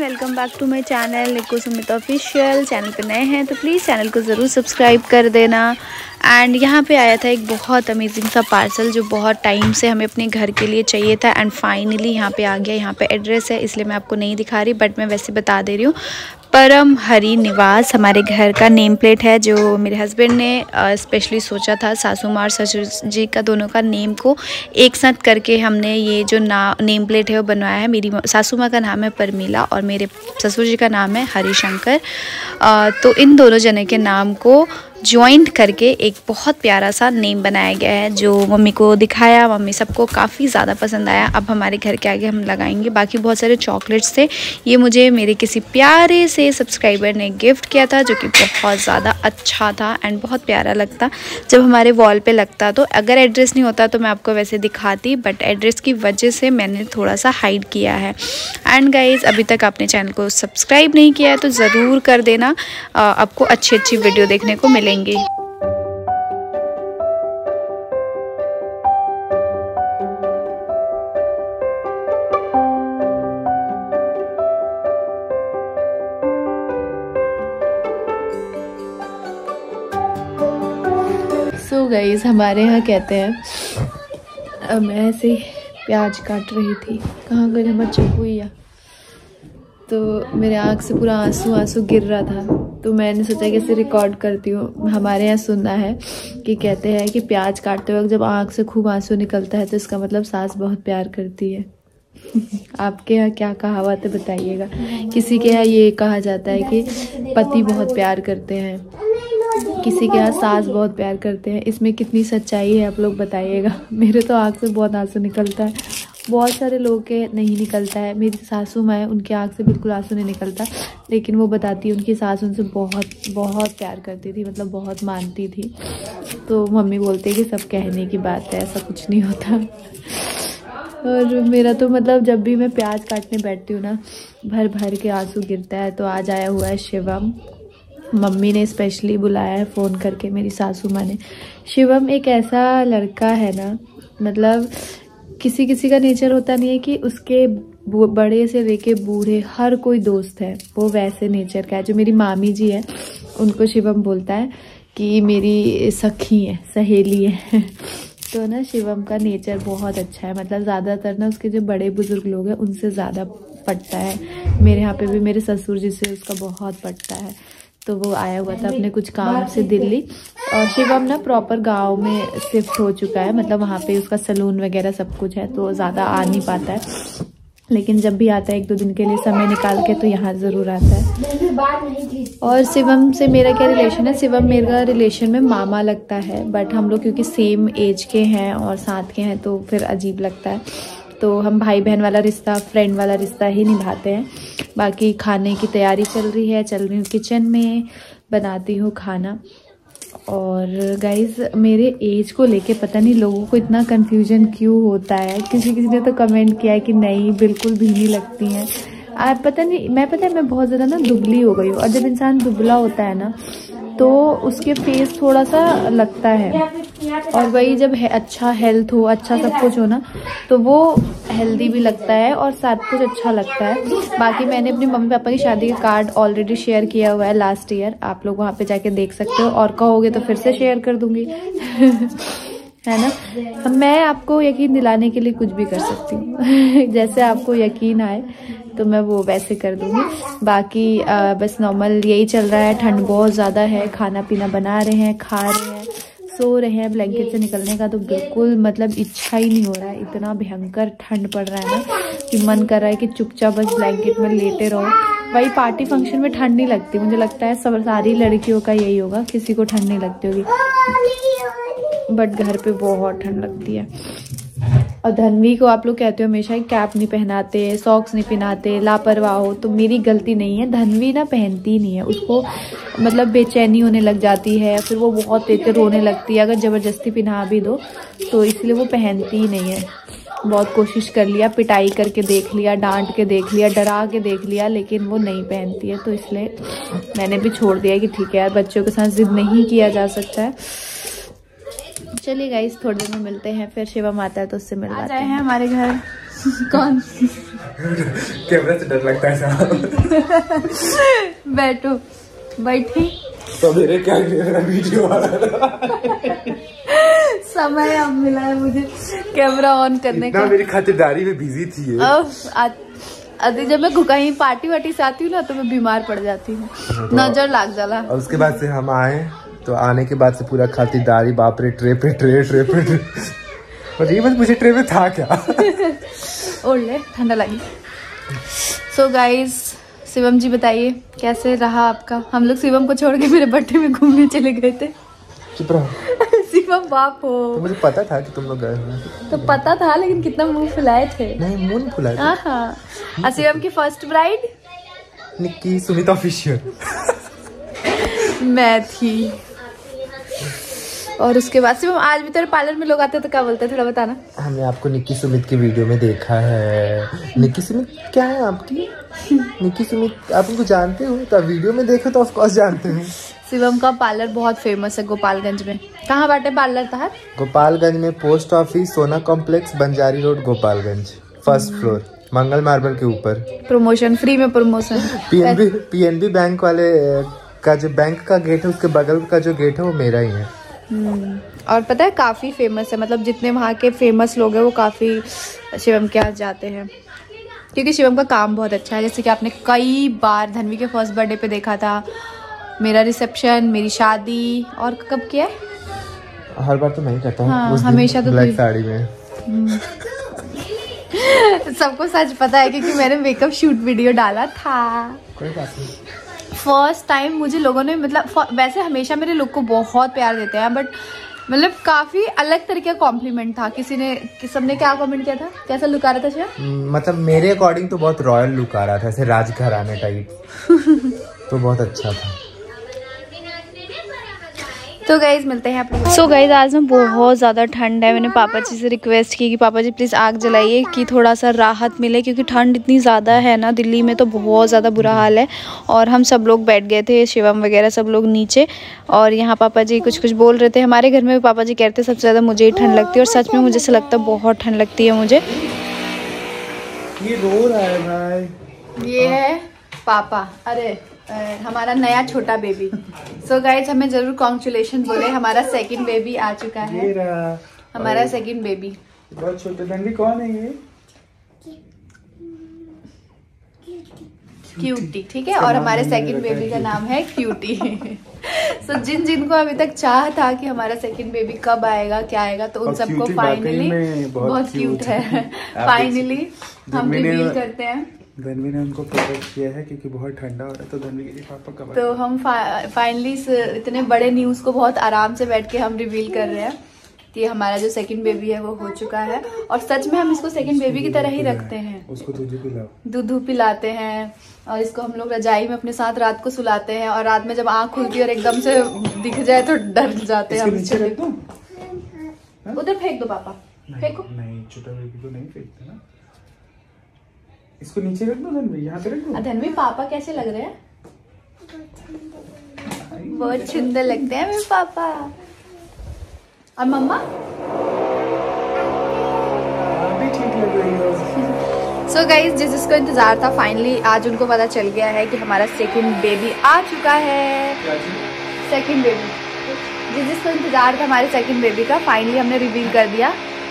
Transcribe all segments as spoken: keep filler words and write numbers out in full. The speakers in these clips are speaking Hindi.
Welcome back to my channel Nikku Sumit official. Channel पे नए हैं तो प्लीज़ चैनल को ज़रूर सब्सक्राइब कर देना। एंड यहाँ पे आया था एक बहुत अमेजिंग सा पार्सल जो बहुत टाइम से हमें अपने घर के लिए चाहिए था एंड फाइनली यहाँ पे आ गया। यहाँ पे एड्रेस है इसलिए मैं आपको नहीं दिखा रही, बट मैं वैसे बता दे रही हूँ। परम हरि निवास हमारे घर का नेम प्लेट है जो मेरे हस्बैंड ने स्पेशली सोचा था। सासू माँ और ससुर जी का दोनों का नेम को एक साथ करके हमने ये जो ना नेम प्लेट है वो बनवाया है। मेरी सासू माँ का नाम है परमीला और मेरे ससुर जी का नाम है हरिशंकर। तो इन दोनों जने के नाम को जॉइंट करके एक बहुत प्यारा सा नेम बनाया गया है जो मम्मी को दिखाया। मम्मी सबको काफ़ी ज़्यादा पसंद आया। अब हमारे घर के आगे हम लगाएंगे। बाकी बहुत सारे चॉकलेट्स थे, ये मुझे मेरे किसी प्यारे से सब्सक्राइबर ने गिफ्ट किया था जो कि बहुत ज़्यादा अच्छा था एंड बहुत प्यारा लगता जब हमारे वॉल पे लगता। तो अगर एड्रेस नहीं होता तो मैं आपको वैसे दिखाती, बट एड्रेस की वजह से मैंने थोड़ा सा हाइड किया है। एंड गाइज़, अभी तक आपने चैनल को सब्सक्राइब नहीं किया है तो ज़रूर कर देना। आपको अच्छी अच्छी वीडियो देखने को मिलेंगी। सो गाइस, हमारे यहाँ कहते हैं, अब मैं ऐसे ही प्याज काट रही थी, कहाँ गए हमारा चकुइया, तो मेरे आँख से पूरा आंसू आंसू गिर रहा था। तो मैंने सोचा कि इसे रिकॉर्ड करती हूँ। हमारे यहाँ सुनना है कि कहते हैं कि प्याज काटते वक्त जब आँख से खूब आंसू निकलता है तो इसका मतलब सास बहुत प्यार करती है। आपके यहाँ क्या कहावत है बताइएगा। किसी के यहाँ ये कहा जाता है कि पति बहुत प्यार करते हैं, किसी के यहाँ सास बहुत प्यार करते हैं। इसमें कितनी सच्चाई है आप लोग बताइएगा। मेरे तो आँख से बहुत आंसू निकलता है, बहुत सारे लोगों के नहीं निकलता है। मेरी सासू माँ है, उनके आँख से बिल्कुल आंसू नहीं निकलता, लेकिन वो बताती है उनकी सास उनसे बहुत बहुत प्यार करती थी, मतलब बहुत मानती थी। तो मम्मी बोलते हैं कि सब कहने की बात है, ऐसा कुछ नहीं होता। और मेरा तो मतलब जब भी मैं प्याज काटने बैठती हूँ ना, भर भर के आंसू गिरता है। तो आज आया हुआ है शिवम, मम्मी ने स्पेशली बुलाया है फ़ोन करके, मेरी सासू माँ ने। शिवम एक ऐसा लड़का है ना, मतलब किसी किसी का नेचर होता नहीं है कि उसके बड़े से लेके बूढ़े हर कोई दोस्त है, वो वैसे नेचर का है। जो मेरी मामी जी है उनको शिवम बोलता है कि मेरी सखी है, सहेली है। तो ना शिवम का नेचर बहुत अच्छा है, मतलब ज़्यादातर ना उसके जो बड़े बुजुर्ग लोग हैं उनसे ज़्यादा पटता है। मेरे यहाँ पे भी मेरे ससुर जी से उसका बहुत पटता है। तो वो आया हुआ था अपने कुछ काम से दिल्ली, और शिवम ना प्रॉपर गांव में शिफ्ट हो चुका है, मतलब वहाँ पे उसका सलून वगैरह सब कुछ है, तो ज़्यादा आ नहीं पाता है। लेकिन जब भी आता है एक दो दिन के लिए समय निकाल के तो यहाँ ज़रूर आता है। और शिवम से मेरा क्या रिलेशन है, शिवम मेरा रिलेशन में मामा लगता है, बट हम लोग क्योंकि सेम एज के हैं और साथ के हैं तो फिर अजीब लगता है। तो हम भाई बहन वाला रिश्ता, फ्रेंड वाला रिश्ता ही निभाते हैं। बाकी खाने की तैयारी चल रही है, चल रही हूँ किचन में, बनाती हूँ खाना। और गाइज, मेरे एज को लेके पता नहीं लोगों को इतना कंफ्यूजन क्यों होता है। किसी किसी ने तो कमेंट किया है कि नहीं बिल्कुल भी नहीं लगती हैं आप, पता नहीं, मैं पता है मैं बहुत ज़्यादा ना दुबली हो गई हूँ। और जब इंसान दुबला होता है ना तो उसके फेस थोड़ा सा लगता है, और वही जब है अच्छा हेल्थ हो, अच्छा सब कुछ हो ना, तो वो हेल्दी भी लगता है और सब कुछ अच्छा लगता है। बाकी मैंने अपनी मम्मी पापा की शादी का कार्ड ऑलरेडी शेयर किया हुआ है लास्ट ईयर, आप लोग वहाँ पे जाके देख सकते हो, और कहोगे तो फिर से शेयर कर दूंगी। है ना, मैं आपको यकीन दिलाने के लिए कुछ भी कर सकती हूँ। जैसे आपको यकीन आए तो मैं वो वैसे कर दूंगी। बाकी आ, बस नॉर्मल यही चल रहा है। ठंड बहुत ज़्यादा है, खाना पीना बना रहे हैं, खा रहे हैं, सो रहे हैं। ब्लैंकेट से निकलने का तो बिल्कुल मतलब इच्छा ही नहीं हो रहा है, इतना भयंकर ठंड पड़ रहा है ना कि मन कर रहा है कि चुपचाप बस ब्लैंकेट में लेटे रहो। वही पार्टी फंक्शन में ठंड नहीं लगती, मुझे लगता है सब सारी लड़कियों का यही होगा, किसी को ठंड नहीं लगती होगी, बट घर पे बहुत ठंड लगती है। और धनवी को आप लोग कहते हो हमेशा कैप नहीं पहनाते, सॉक्स नहीं पहनाते, लापरवाह हो, तो मेरी गलती नहीं है। धनवी ना पहनती नहीं है, उसको मतलब बेचैनी होने लग जाती है, फिर वो बहुत तेज रोने लगती है अगर ज़बरदस्ती पहना भी दो, तो इसलिए वो पहनती ही नहीं है। बहुत कोशिश कर लिया, पिटाई करके देख लिया, डांट के देख लिया, डरा के देख लिया, लेकिन वो नहीं पहनती है। तो इसलिए मैंने भी छोड़ दिया कि ठीक है यार, बच्चों के साथ जिद नहीं किया जा सकता है। चलिए गाइस थोड़ी देर में मिलते हैं, फिर शिवम आता है तो उससे मिल जाते हैं हमारे घर। कौन? कैमरा से डर लगता है साहब। बैठो, बैठी। तो मेरे क्या वीडियो वाला समय अब मिला है मुझे कैमरा ऑन करने का। मेरी खातिरदारी में बिजी थी। अभी जब मैं कहीं पार्टी वार्टी से आती हूँ ना तो मैं बीमार पड़ जाती हूँ, नजर लग जाला। और उसके बाद से हम आए तो आने के बाद से पूरा खातिरदारी, बाप रे, ट्रे पे ट्रे ट्रे पे ट्रे। और ये बस मुझे ट्रे में था क्या? ओढ़ ले, ठंडा लगी। सो गाइस, शिवम जी बताइए कैसे रहा आपका? हम लोग शिवम को छोड़ के मेरे बर्थडे में घूमने चले गए थे। चुप रहो। शिवम बाप हो। तो मुझे पता था कि तुम लोग गए हो। तो पता था, लेकिन कितना मुंह फुलाए थे। नहीं, मुंह नहीं फुलाए थे। हाँ। शिवम की first bride Nikki Sumit official मैं थी। और उसके बाद शिवम आज भी तेरे पार्लर में लोग आते हैं तो क्या बोलते हैं, थोड़ा बताना। हमने आपको निक्की सुमित की वीडियो में देखा है। निक्की सुमित क्या है आपकी? निक्की सुमित आप उनको जानते हो? तो वीडियो में देखो तो ऑफ कोर्स जानते हैं। शिवम का पार्लर बहुत फेमस है गोपालगंज में। कहाँ बाटे पार्लर था? गोपालगंज में post office, Sona complex, Banjari road, Gopalganj, first floor, Mangal marble के ऊपर। प्रमोशन, फ्री में प्रमोशन। पीएनबी पीएनबी बैंक वाले का जो बैंक का गेट है उसके बगल का जो गेट है वो मेरा ही है। और पता है काफी फेमस है, मतलब जितने वहाँ के फेमस लोग हैं वो काफी शिवम के यहाँ जाते हैं, क्योंकि शिवम का काम बहुत अच्छा है। जैसे कि आपने कई बार धनवी के फर्स्ट बर्थडे पे देखा था, मेरा रिसेप्शन, मेरी शादी, और कब किया है? हर बार तो नहीं करता हूँ। हाँ, हमेशा तो ब्लैक साड़ी में। सबको सच पता है क्योंकि मैंने मेकअप शूट वीडियो डाला था। कोई बात नहीं। फर्स्ट टाइम मुझे लोगों ने, मतलब वैसे हमेशा मेरे लुक को बहुत प्यार देते हैं, बट मतलब काफी अलग तरीके का कॉम्प्लीमेंट था। किसी ने कि सबने क्या कमेंट किया था, कैसा लुक आ रहा था शिवम? मतलब मेरे अकॉर्डिंग तो बहुत रॉयल लुक आ रहा था, ऐसे राजघराने टाइप। तो बहुत अच्छा था। तो गाइज मिलते हैं आप लोग। सो गाइज आज में बहुत ज़्यादा ठंड है। मैंने पापा जी से रिक्वेस्ट की कि पापा जी प्लीज़ आग जलाइए कि थोड़ा सा राहत मिले, क्योंकि ठंड इतनी ज़्यादा है ना दिल्ली में, तो बहुत ज़्यादा बुरा हाल है। और हम सब लोग बैठ गए थे, शिवम वगैरह सब लोग नीचे, और यहाँ पापा जी कुछ कुछ बोल रहे थे। हमारे घर में पापा जी कहते सबसे ज़्यादा मुझे ही ठंड लगती है, और सच में मुझे ऐसा लगता है बहुत ठंड लगती है मुझे। ये रो रहा है भाई। ये है पापा, अरे आ, हमारा नया छोटा बेबी। सो गाइज हमें जरूर कॉन्ग्रेचुलेशन बोले, हमारा सेकंड बेबी आ चुका है। हमारा सेकंड बेबी बहुत छोटा। धनवी कौन है ये? क्यूटी, ठीक है। और हमारे सेकंड बेबी का नाम है क्यूटी। सो so, जिन जिनको अभी तक चाह था कि हमारा सेकंड बेबी कब आएगा, क्या आएगा, तो उन सबको फाइनली बहुत क्यूट है। फाइनली हम रिवील करते हैं। धनवी ने उनको प्रोटेक्ट किया है क्योंकि बहुत ठंडा हो रहा है, तो धनवी के लिए पापा का। तो हम फाइनली इतने बड़े न्यूज को बहुत आराम से बैठ के हम रिवील कर रहे हैं कि हमारा जो सेकंड बेबी है वो हो चुका है। और सच में हम इसको सेकंड बेबी की तरह ही रखते हैं। उसको दूध पिलाओ, दूध पिलाते हैं, और इसको हम लोग रजाई में अपने साथ रात को सुलाते हैं। और रात में जब आँख खुलती है और एकदम से दिख जाए तो डर जाते हैं। उधर फेंक दो पापा, फेंको। नहीं, छोटा बेबी को नहीं फेंकते ना, इसको नीचे रख दो धनवी, यहाँ पे रख दो। धनवी पापा कैसे लग रहे हैं? बहुत सुंदर लगते हैं मेरे पापा। और मम्मा भी ठीक लग रही है। सो गाइज जिस जिसको इंतजार था, फाइनली आज उनको पता चल गया है कि हमारा सेकंड बेबी आ चुका है। सेकंड बेबी, जिस जिसको इंतजार था हमारे सेकंड बेबी का, फाइनली हमने रिवील कर दिया।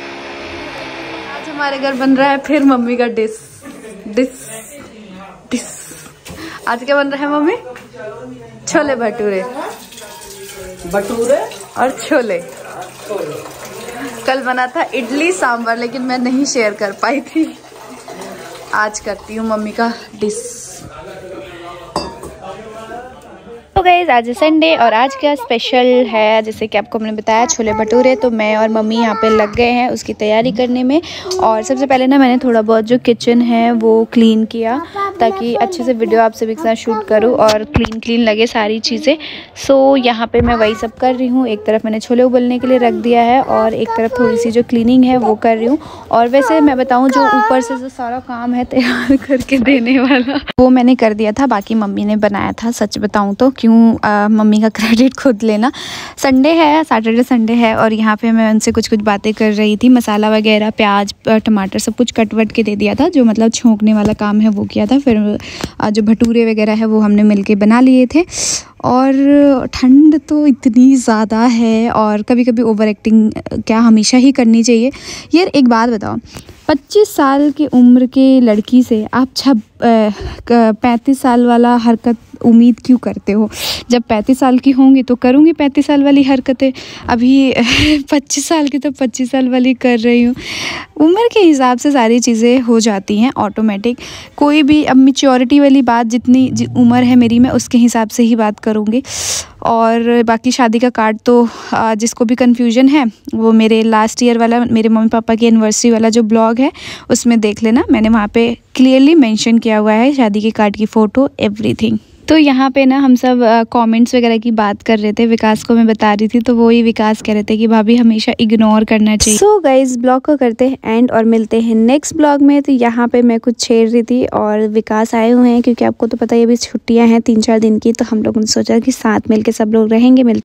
आज हमारे घर बन रहा है फिर मम्मी का डिश डिश डिश। आज क्या बन रहा है मम्मी? छोले भटूरे भटूरे और छोले। कल बना था इडली सांभर, लेकिन मैं नहीं शेयर कर पाई थी। आज करती हूँ मम्मी का डिश। तो गाइस आज संडे और आज का स्पेशल है, जैसे कि आपको हमने बताया, छोले भटूरे। तो मैं और मम्मी यहाँ पे लग गए हैं उसकी तैयारी करने में। और सबसे पहले ना मैंने थोड़ा बहुत जो किचन है वो क्लीन किया, ताकि अच्छे से वीडियो आप सभी के साथ शूट करूँ और क्लीन क्लीन लगे सारी चीज़ें। सो यहाँ पे मैं वही सब कर रही हूँ। एक तरफ मैंने छोले उबलने के लिए रख दिया है और एक तरफ थोड़ी सी जो क्लीनिंग है वो कर रही हूँ। और वैसे मैं बताऊँ, जो ऊपर से जो सारा काम है तैयार करके देने वाला वो मैंने कर दिया था, बाकी मम्मी ने बनाया था, सच बताऊँ तो। क्यों मम्मी का क्रेडिट खुद लेना। संडे है, सैटरडे संडे है, और यहाँ पे मैं उनसे कुछ कुछ बातें कर रही थी। मसाला वगैरह, प्याज, टमाटर सब कुछ कट वट के दे दिया था, जो मतलब छोंकने वाला काम है वो किया था। फिर जो भटूरे वगैरह है वो हमने मिलके बना लिए थे। और ठंड तो इतनी ज़्यादा है, और कभी कभी ओवर एक्टिंग क्या हमेशा ही करनी चाहिए। यार एक बात बताओ, पच्चीस साल की उम्र के लड़की से आप छब पैंतीस साल वाला हरकत उम्मीद क्यों करते हो? जब पैंतीस साल की होंगी तो करूँगी पैंतीस साल वाली हरकतें। अभी पच्चीस साल की तो पच्चीस साल वाली कर रही हूँ। उम्र के हिसाब से सारी चीज़ें हो जाती हैं ऑटोमेटिक। कोई भी अब मैच्योरिटी वाली बात, जितनी जि उम्र है मेरी, मैं उसके हिसाब से ही बात करूँगी। और बाकी शादी का कार्ड तो जिसको भी कन्फ्यूजन है वो मेरे लास्ट ईयर वाला, मेरे मम्मी पापा की एनिवर्सरी वाला जो ब्लॉग है उसमें देख लेना। मैंने वहाँ पे क्लियरली मेंशन किया हुआ है शादी के कार्ड की फ़ोटो, एवरीथिंग। तो यहाँ पे ना हम सब कमेंट्स वगैरह की बात कर रहे थे, विकास को मैं बता रही थी, तो वो ही विकास कह रहे थे कि भाभी हमेशा इग्नोर करना चाहिए। सो गाइस, ब्लॉग को करते हैं एंड और मिलते हैं नेक्स्ट ब्लॉग में। तो यहाँ पे मैं कुछ छेड़ रही थी और विकास आए हुए हैं, क्योंकि आपको तो पता है अभी छुट्टियाँ हैं तीन चार दिन की, तो हम लोगों ने सोचा कि साथ मिल के सब लोग रहेंगे। मिलते